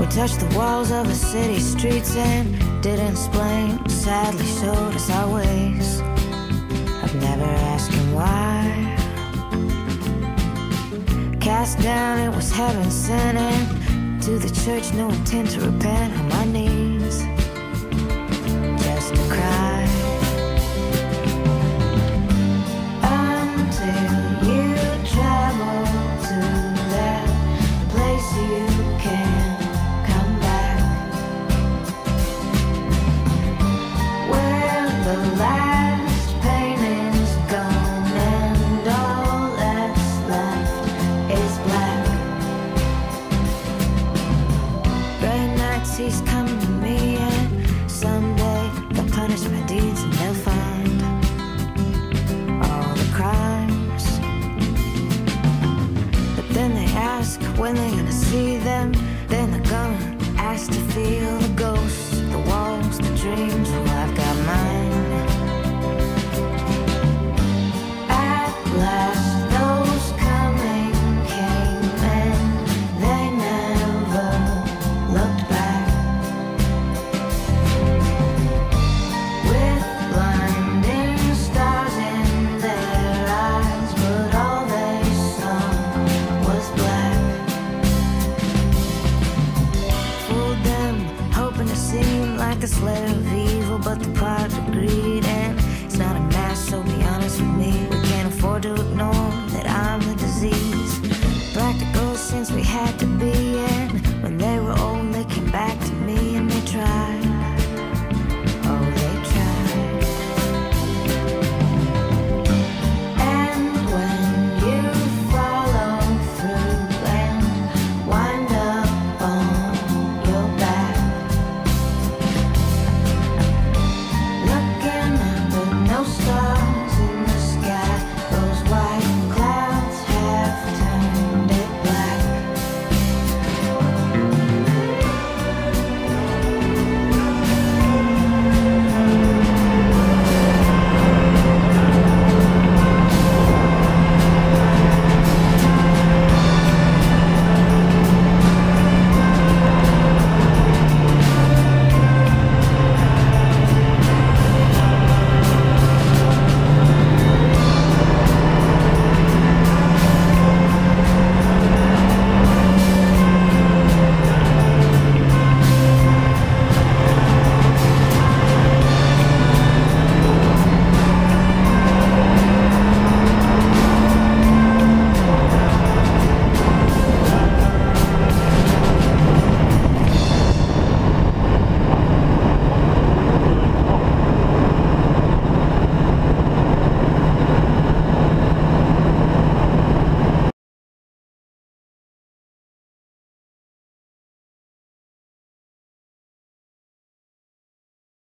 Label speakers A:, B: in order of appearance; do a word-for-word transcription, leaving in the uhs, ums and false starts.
A: touched the walls of the city streets and didn't explain, sadly showed us our ways. I've never asked him why. Cast down, it was heaven sent, and to the church, no intent to repent. On my knees, just to cry. Until you travel to that place you can't come back, where the last pain is gone and all that's left is black. Bright nights he's coming to me, and someday they'll punish my deeds and they'll find all the crimes. But then they ask when they're gonna see them, then they're gonna ask to feel